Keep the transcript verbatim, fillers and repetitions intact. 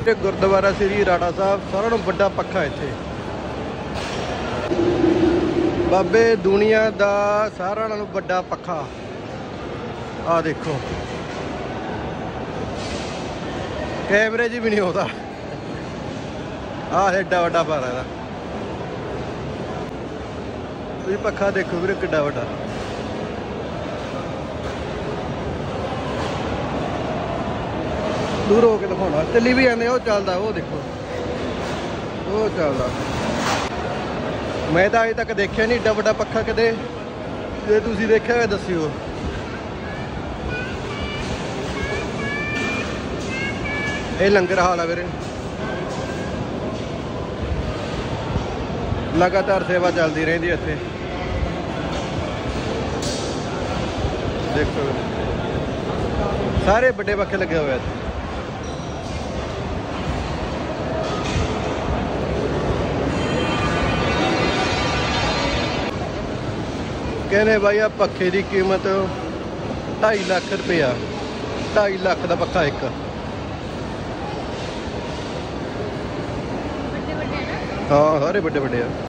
गुरुद्वारा श्री राणा साहब सारा नालों बड़ा पक्खा इत्थे बाबे दुनिया दा सारा नालों बड़ा पक्खा। आ देखो कैमरे च भी नहीं होता। आ एडा वड्डा भारा है तुसीं पक्खा देखो वीरे किड्डा वड्डा। दूर होके दिखाना चली भी जाते वो चलता वो देखो वो चलता। मैं तो अजे तक देखा नहीं एडा वड्डा पक्खा कदे जे तुसीं देखिया होवे दस्सिओ। ये लंगर हाल है वीरे लगातार सेवा चलती रही इत्थे देखो सारे बड़े पक्खे लगे हुए इत्थे। कहने भाई आ पखे की कीमत ढाई लाख रुपया ढाई लाख का पक्का एक। हाँ सारे बड़े बड़े